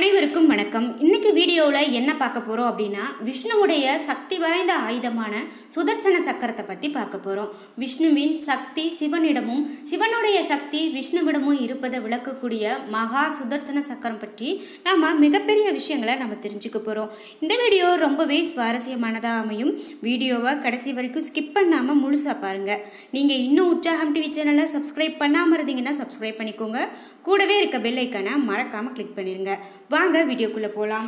அனைவருக்கும் வணக்கம். இன்னைக்கு வீடியோவில் என்ன பார்க்க போகிறோம் அப்படின்னா, விஷ்ணுவுடைய சக்தி வாய்ந்த ஆயுதமான சுதர்சன சக்கரத்தை பற்றி பார்க்க போகிறோம். விஷ்ணுவின் சக்தி சிவனிடமும் சிவனுடைய சக்தி விஷ்ணுவிடமும் இருப்பதை விளக்கக்கூடிய மகா சுதர்சன சக்கரம் பற்றி நாம் மிகப்பெரிய விஷயங்களை நம்ம தெரிஞ்சுக்க போகிறோம். இந்த வீடியோ ரொம்பவே சுவாரஸ்யமானதாக அமையும். வீடியோவை கடைசி வரைக்கும் ஸ்கிப் பண்ணாமல் முழுசாக பாருங்கள். நீங்கள் இன்னும் உற்சாகம் டிவி சேனலை சப்ஸ்கிரைப் பண்ணாமல் இருந்தீங்கன்னா சப்ஸ்கிரைப் பண்ணிக்கோங்க. கூடவே இருக்க பெல் ஐக்கானை மறக்காமல் கிளிக் பண்ணிடுங்க. வாங்க வீடியோக்குள்ள போலாம்.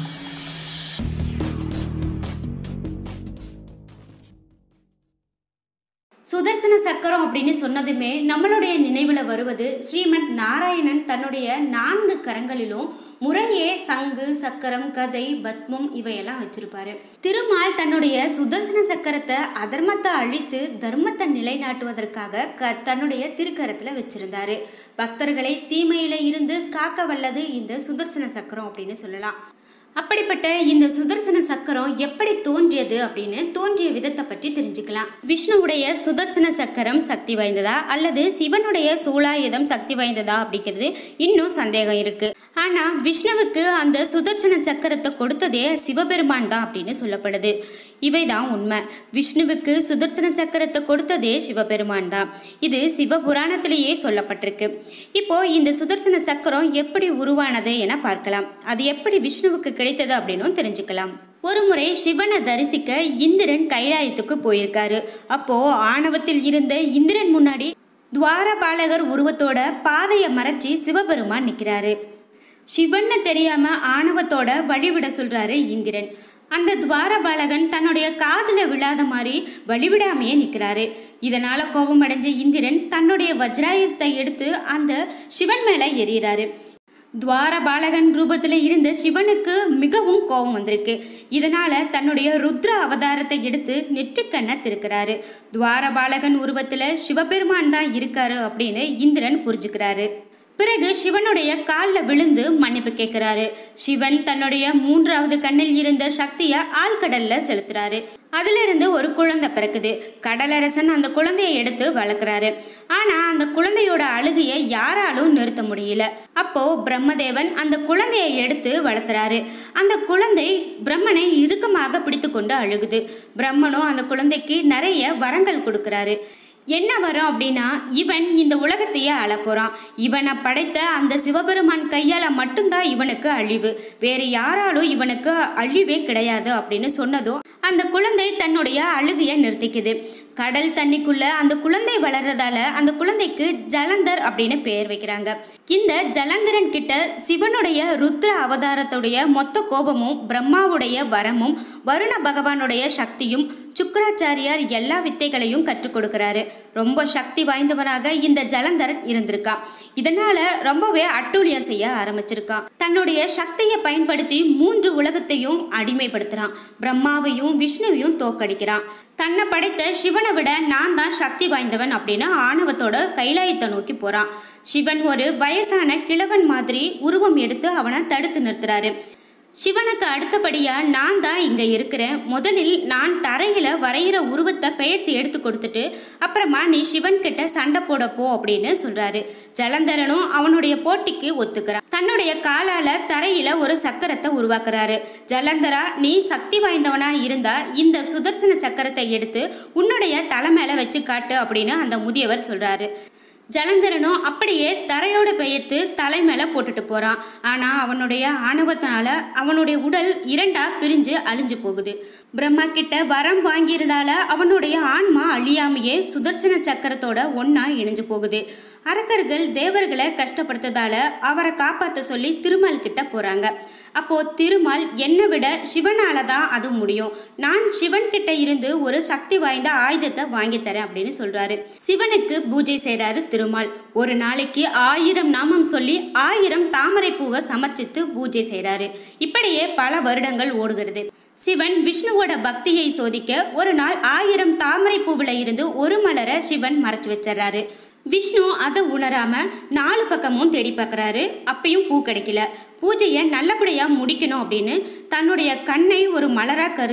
சுதர்சன சக்கரம் அப்படின்னு சொன்னதுமே நம்மளுடைய நினைவில் வருவது ஸ்ரீமத் நாராயணன் தன்னுடைய 4 கரங்களிலும் முறையே சங்கு, சக்கரம், கதை, பத்மம் இவையெல்லாம் வச்சிருப்பாரு. திருமால் தன்னுடைய சுதர்சன சக்கரத்தை அதர்மத்தை அழித்து தர்மத்தை நிலைநாட்டுவதற்காக தன்னுடைய திருக்கரத்தில் வச்சிருந்தாரு. பக்தர்களை தீமையில இருந்து காக்க வல்லது இந்த சுதர்சன சக்கரம் அப்படின்னு சொல்லலாம். அப்படிப்பட்ட இந்த சுதர்சன சக்கரம் எப்படி தோன்றியது அப்படின்னு தோன்றிய விதத்தை பற்றி தெரிஞ்சுக்கலாம். விஷ்ணுவுடைய சுதர்சன சக்கரம் சக்தி வாய்ந்ததா அல்லது சிவனுடைய சூலாயுதம் சக்தி வாய்ந்ததா அப்படிங்கிறது இன்னும் சந்தேகம் இருக்கு. ஆனா விஷ்ணுவுக்கு அந்த சுதர்சன சக்கரத்தை கொடுத்ததே சிவபெருமான் தான் அப்படின்னு சொல்லப்படுது. இவைதான் உண்மை. விஷ்ணுவுக்கு சுதர்சன சக்கரத்தை கொடுத்ததே சிவபெருமான் தான். இது சிவபுராணத்திலேயே சொல்லப்பட்டிருக்கு. இப்போ இந்த சுதர்சன சக்கரம் எப்படி உருவானது என பார்க்கலாம். அது எப்படி விஷ்ணுவுக்கு கிடைத்தது அப்படின்னு தெரிஞ்சுக்கலாம். ஒரு முறை சிவனை தரிசிக்க இந்திரன் கைலாயத்துக்கு போயிருக்காரு. அப்போ ஆணவத்தில் இருந்த இந்திரன் முன்னாடி துவாரபாலகர் உருவத்தோட பாதையை மறைச்சி சிவபெருமான் நிற்கிறாரு. சிவன்னு தெரியாம ஆணவத்தோட வழிவிட சொல்றாரு இந்திரன். அந்த துவாரபாலகன் தன்னுடைய காதுல விழாத மாதிரி வழிவிடாமையே நிற்கிறாரு. இதனால கோபம் அடைஞ்ச இந்திரன் தன்னுடைய வஜ்ராயுதத்தை எடுத்து அந்த சிவன் மேல எறிகிறாரு. துவாரபாலகன் ரூபத்தில் இருந்த சிவனுக்கு மிகவும் கோபம் வந்திருக்கு. இதனால தன்னுடைய ருத்ர அவதாரத்தை எடுத்து நெற்றிக்கண்ணை திருக்கிறாரு. துவாரபாலகன் உருவத்தில் சிவபெருமான் தான் இருக்காரு அப்படின்னு இந்திரன் புரிஞ்சுக்கிறாரு. பிறகு சிவனுடைய காலில் விழுந்து மன்னிப்பு கேட்கிறாரு. சிவன் தன்னுடைய 3வது கண்ணில் இருந்த சக்தியை ஆழ்கடல்ல செலுத்துறாரு. அதுல இருந்து ஒரு குழந்தை பிறக்குது. கடலரசன் அந்த குழந்தையை எடுத்து வளர்க்குறாரு. ஆனா அந்த குழந்தையோட அழுகையை யாராலும் நிறுத்த முடியல. அப்போ பிரம்மதேவன் அந்த குழந்தையை எடுத்து வளர்த்துறாரு. அந்த குழந்தை பிரம்மனை இறுக்கமாக பிடித்து கொண்டு அழுகுது. பிரம்மனும் அந்த குழந்தைக்கு நிறைய வரங்கள் கொடுக்கிறாரு. என்ன வரும் அப்படின்னா, இவன் இந்த உலகத்தையே அழப்போறான். இவனை படைத்த அந்த சிவபெருமான் கையால் மட்டும்தான் இவனுக்கு அழிவு, வேறு யாராலும் இவனுக்கு அழிவே கிடையாது அப்படின்னு சொன்னதும் அந்த குழந்தை தன்னுடைய அழுகையை நிறுத்திக்குது. கடல் தண்ணிக்குள்ள அந்த குழந்தை வளர்றதால அந்த குழந்தைக்கு ஜலந்தர் அப்படின்னு பெயர் வைக்கிறாங்க. இந்த ஜலந்தரன் கிட்ட சிவனுடைய ருத்ர அவதாரத்துடைய மொத்த கோபமும், பிரம்மாவுடைய வரமும், வருண பகவானுடைய சக்தியும், சுக்கராச்சாரியார் எல்லா வித்தைகளையும் கற்றுக் கொடுக்கிறாரு. ரொம்ப சக்தி வாய்ந்தவனாக இந்த ஜலந்தரன் இருந்திருக்கான். இதனால ரொம்பவே அட்டூழியம் செய்ய ஆரம்பிச்சிருக்கான். தன்னுடைய சக்தியை பயன்படுத்தி 3 உலகத்தையும் அடிமைப்படுத்துறான். பிரம்மாவையும் விஷ்ணுவையும் தோக்கடிக்கிறான். தன்னை படைத்த சிவனை விட நான் தான் சக்தி வாய்ந்தவன் அப்படின்னு ஆணவத்தோட கைலாயத்தை நோக்கி போறான். சிவன் ஒரு வயசான கிழவன் மாதிரி உருவம் எடுத்து அவனை தடுத்து நிறுத்துறாரு. சிவனுக்கு அடுத்தபடியா நான் தான் இங்க இருக்கிறேன். முதலில் நான் தரையில வரைகிற உருவத்தை பெயர்த்து எடுத்து கொடுத்துட்டு அப்புறமா நீ சிவன் கிட்ட சண்டை போட போ அப்படின்னு சொல்றாரு. ஜலந்தரனும் அவனுடைய போட்டிக்கு ஒத்துக்கிறான். தன்னுடைய காலால தரையில ஒரு சக்கரத்தை உருவாக்குறாரு. ஜலந்தரா, நீ சக்தி வாய்ந்தவனா இருந்தா இந்த சுதர்சன சக்கரத்தை எடுத்து உன்னுடைய தலை மேல வச்சு காட்டு அப்படின்னு அந்த முதியவர் சொல்றாரு. ஜலந்தரனும் அப்படியே தரையோட பெயர்த்து தலை மேல போட்டுட்டு போறான். ஆனா அவனுடைய ஆணவத்தினால அவனுடைய உடல் 2ஆ பிரிஞ்சு அழிஞ்சு போகுது. பிரம்மா கிட்ட வரம் வாங்கியிருந்தால அவனுடைய ஆன்மா அழியாமையே சுதர்சன சக்கரத்தோட ஒன்னா இணைஞ்சு போகுது. அரக்கர்கள் தேவர்களை கஷ்டப்படுத்ததால அவரை காப்பாற்ற சொல்லி திருமால் கிட்ட போறாங்க. அப்போ திருமால், என்னை விட சிவனால தான் அது முடியும், நான் சிவன் கிட்ட இருந்து ஒரு சக்தி வாய்ந்த ஆயுதத்தை வாங்கி தரேன் அப்படின்னு சொல்றாரு. சிவனுக்கு பூஜை செய்யறாரு திருமால். ஒரு நாளைக்கு 1000 நாமம் சொல்லி 1000 தாமரை பூவை சமர்ப்பித்து பூஜை செய்யறாரு. இப்படியே பல வருடங்கள் ஓடுகிறது. சிவன் விஷ்ணுவோட பக்தியை சோதிக்க ஒரு நாள் 1000 தாமரை பூவில இருந்து ஒரு மலரை சிவன் மறைச்சு வச்சிடறாரு. விஷ்ணு அதை உணராம 4 பக்கமும் தேடி பார்க்குறாரு. அப்பையும் பூ கிடைக்கல. பூஜையை நல்லபடியாக முடிக்கணும் அப்படின்னு தன்னுடைய கண்ணை ஒரு மலராக கருதி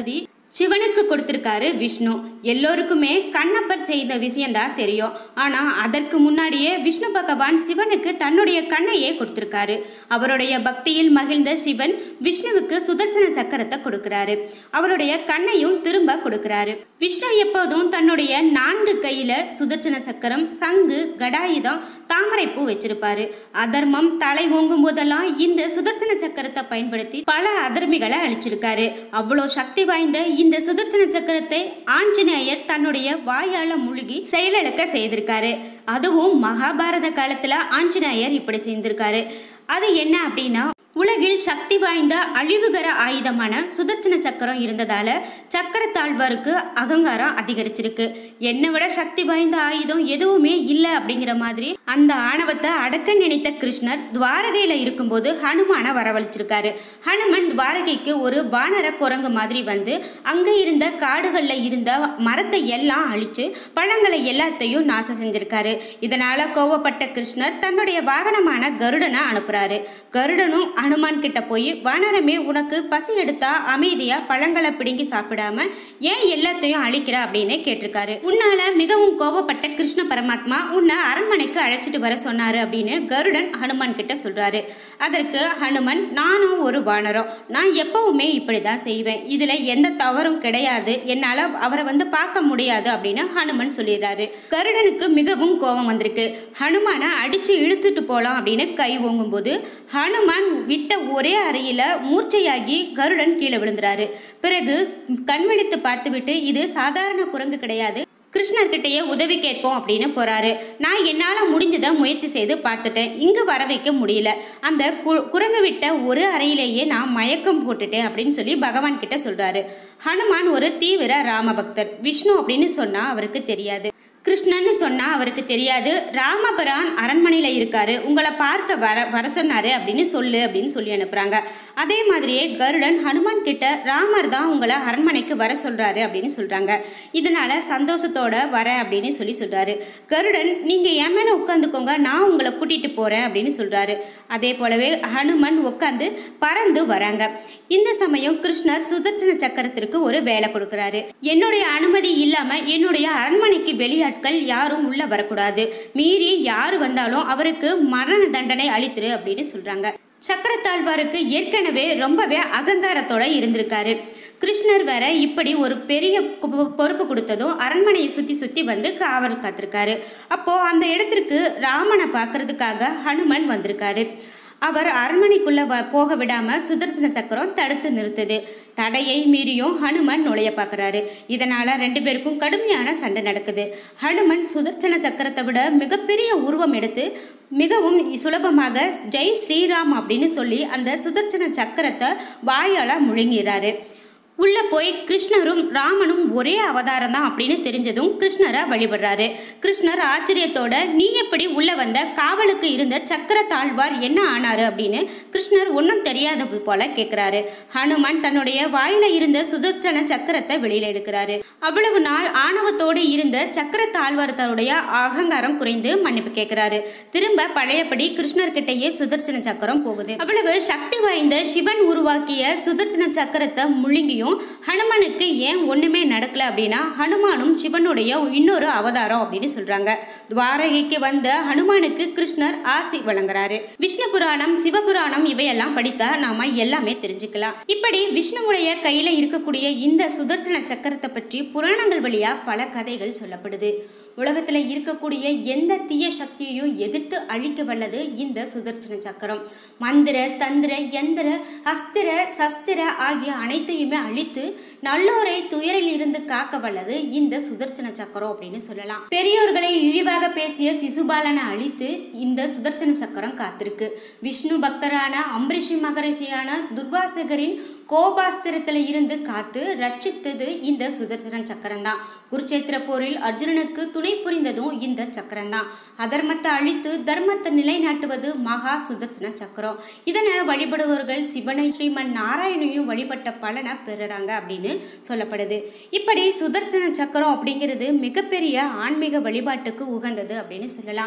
சிவனுக்கு கொடுத்திருக்காரு விஷ்ணு. எல்லோருக்குமே கண்ணப்பர் செய்த விஷயம்தான் தெரியும். ஆனால் அதற்கு முன்னாடியே விஷ்ணு பகவான் சிவனுக்கு தன்னுடைய கண்ணையே கொடுத்திருக்காரு. அவருடைய பக்தியில் மகிழ்ந்த சிவன் விஷ்ணுவுக்கு சுதர்சன சக்கரத்தை கொடுக்கிறாரு. அவருடைய கண்ணையும் திரும்ப கொடுக்கிறாரு. விஷ்ணு எப்போதும் தன்னுடைய 4 கையில சுதர்சன சக்கரம், சங்கு, கடாயுதம், தாமரைப்பூ வச்சிருப்பாரு. அதர்மம் தலை ஓங்கும் போதெல்லாம் இந்த சுதர்சன சக்கரத்தை பயன்படுத்தி பல அதர்மிகளை அழிச்சிருக்காரு. அவ்வளோ சக்தி வாய்ந்த இந்த சுதர்சன சக்கரத்தை ஆஞ்சநேயர் தன்னுடைய வாயால முழுகி செயலிழக்க செய்திருக்காரு. அதுவும் மகாபாரத காலத்துல ஆஞ்சநேயர் இப்படி செய்திருக்காரு. அது என்ன அப்படின்னா, உலகில் சக்தி வாய்ந்த அழிவுகர ஆயுதமான சுதர்சன சக்கரம் இருந்ததால சக்கரத்தாழ்வாருக்கு அகங்காரம் அதிகரிச்சிருக்கு. என்னை விட சக்தி வாய்ந்த ஆயுதம் எதுவுமே இல்லை அப்படிங்கிற மாதிரி அந்த ஆணவத்தை அடக்க நினைத்த கிருஷ்ணர் துவாரகையில இருக்கும்போது ஹனுமானை வரவழைச்சிருக்காரு. ஹனுமன் துவாரகைக்கு ஒரு வானர குரங்கு மாதிரி வந்து அங்க இருந்த காடுகள்ல இருந்த மரத்தை எல்லாம் அழிச்சு பழங்களை எல்லாத்தையும் நாசம் செஞ்சிருக்காரு. இதனால கோவப்பட்ட கிருஷ்ணர் தன்னுடைய வாகனமான கருடனை அனுப்புறாரு. கருடனும் ஹனுமான் கிட்ட போய், வானரமே, உனக்கு பசி எடுத்தா அமைதியா பழங்களை பிடுங்கி சாப்பிடாம ஏன் எல்லாத்தையும் அழிக்கிற அப்படின்னு கேட்டிருக்காரு. உன்னால மிகவும் கோபப்பட்ட கிருஷ்ண பரமாத்மா உன்னை அரண்மனைக்கு அழைச்சிட்டு வர சொன்னாரு அப்படின்னு கருடன் ஹனுமான் கிட்ட சொல்றாரு. அதற்கு ஹனுமன், நானும் ஒரு வானரம், நான் எப்பவுமே இப்படிதான் செய்வேன், இதுல எந்த தவறும் கிடையாது, என்னால அவரை வந்து பார்க்க முடியாது அப்படின்னு ஹனுமன் சொல்லிடுறாரு. கருடனுக்கு மிகவும் கோபம் வந்திருக்கு. ஹனுமானை அடிச்சு இழுத்துட்டு போலாம் அப்படின்னு கை ஓங்கும் போது ஹனுமான் விட்ட ஒரே அறையில மூர்ச்சையாகி கருடன் கீழே விழுந்துறாரு. பிறகு கண்விழித்து பார்த்துவிட்டு, இது சாதாரண குரங்கு கிடையாது, கிருஷ்ணர்கிட்டயே உதவி கேட்போம் அப்படின்னு போறாரு. நான் என்னால் முடிஞ்சதை முயற்சி செய்து பார்த்துட்டேன், இங்கு வர வைக்க முடியல, அந்த குரங்கு விட்ட ஒரு அறையிலேயே நான் மயக்கம் போட்டுட்டேன் அப்படின்னு சொல்லி பகவான் கிட்ட சொல்றாரு. ஹனுமான் ஒரு தீவிர ராமபக்தர். விஷ்ணு அப்படின்னு சொன்னா அவருக்கு தெரியாது, கிருஷ்ணன்னு சொன்னா அவருக்கு தெரியாது. ராமபிரான் அரண்மனையில இருக்காரு, உங்களை பார்க்க வர சொன்னாரு அப்படின்னு சொல்லி அனுப்புறாங்க. அதே மாதிரியே கருடன் ஹனுமான் கிட்ட ராமர் தான் உங்களை அரண்மனைக்கு வர சொல்றாரு அப்படின்னு சொல்றாங்க. இதனால சந்தோஷத்தோட வர அப்படின்னு சொல்றாரு. கருடன், நீங்க என் மேல உட்காந்துக்கோங்க, நான் உங்களை கூட்டிட்டு போறேன் அப்படின்னு சொல்றாரு. அதே போலவே ஹனுமன் உட்காந்து பறந்து வராங்க. இந்த சமயம் கிருஷ்ணர் சுதர்சன சக்கரத்திற்கு ஒரு வேலை கொடுக்கிறாரு. என்னுடைய அனுமதி இல்லாம என்னுடைய அரண்மனைக்கு வெளியாட்கள் யாரும் உள்ள வரக்கூடாது, மீறி யாரு வந்தாலும் அவருக்கு மரண தண்டனை அளித்துரு அப்படின்னு சொல்றாங்க. சக்கரத்தாழ்வாருக்கு ஏற்கனவே ரொம்பவே அகங்காரத்தோட இருந்திருக்காரு. கிருஷ்ணர் வேற இப்படி ஒரு பெரிய பொறுப்பு கொடுத்ததும் அரண்மனையை சுத்தி வந்து காவல் காத்திருக்காரு. அப்போ அந்த இடத்திற்கு ராமனை பார்க்கறதுக்காக ஹனுமன் வந்திருக்காரு. அவர் அரண்மனைக்குள்ள போக விடாம சுதர்சன சக்கரம் தடுத்து நிறுத்துது. தடையை மீறியும் ஹனுமன் நுழைய பார்க்குறாரு. இதனால 2 பேருக்கும் கடுமையான சண்டை நடக்குது. ஹனுமன் சுதர்சன சக்கரத்தை விட மிகப்பெரிய உருவம் எடுத்து மிகவும் சுலபமாக ஜெய் ஸ்ரீராம் அப்படின்னு சொல்லி அந்த சுதர்சன சக்கரத்தை வாயால முழுங்கிறாரு. உள்ள போய் கிருஷ்ணரும் ராமனும் ஒரே அவதாரம் தான் அப்படின்னு தெரிஞ்சதும் கிருஷ்ணரை வழிபடுறாரு. கிருஷ்ணர் ஆச்சரியத்தோட, நீ எப்படி உள்ள வந்த, காவலுக்கு இருந்த சக்கரத்தாழ்வார் என்ன ஆனாரு அப்படின்னு கிருஷ்ணர் ஒன்றும் தெரியாதது போல கேட்கிறாரு. ஹனுமான் தன்னுடைய வாயில இருந்த சுதர்சன சக்கரத்தை வெளியில எடுக்கிறாரு. அவ்வளவு நாள் ஆணவத்தோடு இருந்த சக்கரத்தாழ்வாரத்தோடைய அகங்காரம் குறைந்து மன்னிப்பு கேட்கிறாரு. திரும்ப பழையபடி கிருஷ்ணர்கிட்டயே சுதர்சன சக்கரம் போகுது. அவ்வளவு சக்தி வாய்ந்த சிவன் உருவாக்கிய சுதர்சன சக்கரத்தை முழுங்கியும் ஹனுமனுக்கு ஏன் ஒண்ணுமே நடக்கல அப்படின்னா, ஹனுமானும் சிவனுடைய இன்னொரு அவதாரம் அப்படின்னு சொல்றாங்க. துவாரகைக்கு வந்த ஹனுமானுக்கு கிருஷ்ணர் ஆசி வழங்குறாரு. விஷ்ணு புராணம், சிவபுராணம் இவையெல்லாம் படித்தா நாம எல்லாமே தெரிஞ்சுக்கலாம். இப்படி விஷ்ணுவுடைய கையில இருக்கக்கூடிய இந்த சுதர்சன சக்கரத்தை பற்றி புராணங்கள் வழியா பல கதைகள் சொல்லப்படுது. உலகத்துல இருக்கக்கூடிய எந்த தீய சக்தியையும் எதிர்த்து அழிக்க வல்லது இந்த சுதர்சன சக்கரம். மந்திர, தந்திர, யந்திர, அஸ்திர, சஸ்திர ஆகிய அனைத்தையுமே அழித்து நல்லோரை துயரில் இருந்து காக்க வல்லது இந்த சுதர்சன சக்கரம் அப்படின்னு சொல்லலாம். பெரியோர்களை இழிவாக பேசிய சிசுபாலனை அழித்து இந்த சுதர்சன சக்கரம் காத்திருக்கு. விஷ்ணு பக்தரான அம்பரிஷி மகரிஷியான துர்வாசகரின் கோபாஸ்திரத்துல இருந்து காத்து ரட்சித்தது இந்த சுதர்சன சக்கரம் தான். குருச்சேத்திர போரில் அர்ஜுனனுக்கு துணை புரிந்ததும் இந்த சக்கரம் தான். அதர்மத்தை அழித்து தர்மத்தை நிலைநாட்டுவது மகா சுதர்சன சக்கரம். இதனை வழிபடுபவர்கள் சிவனை, ஸ்ரீமன் நாராயணையும் வழிபட்ட பலனை பெறுறாங்க அப்படின்னு சொல்லப்படுது. இப்படி சுதர்சன சக்கரம் அப்படிங்கிறது மிகப்பெரிய ஆன்மீக வழிபாட்டுக்கு உகந்தது அப்படின்னு சொல்லலாம்.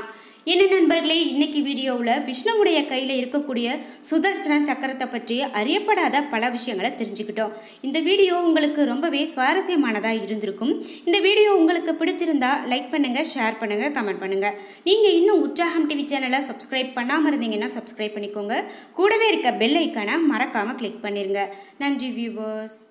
என்ன நண்பர்களே, இன்னைக்கு வீடியோவில் விஷ்ணுவுடைய கையில் இருக்கக்கூடிய சுதர்சன சக்கரத்தை பற்றி அறியப்படாத பல விஷயங்களை தெரிஞ்சுக்கிட்டோம். இந்த வீடியோ உங்களுக்கு ரொம்பவே சுவாரஸ்யமானதாக இருந்திருக்கும். இந்த வீடியோ உங்களுக்கு பிடிச்சிருந்தா லைக் பண்ணுங்கள், ஷேர் பண்ணுங்கள், கமெண்ட் பண்ணுங்கள். நீங்கள் இன்னும் உற்சாகம் டிவி சேனலை சப்ஸ்கிரைப் பண்ணாமல் இருந்தீங்கன்னா சப்ஸ்கிரைப் பண்ணிக்கோங்க. கூடவே இருக்க பெல் ஐக்கானை மறக்காமல் கிளிக் பண்ணிடுங்க. நன்றி வியூவர்ஸ்.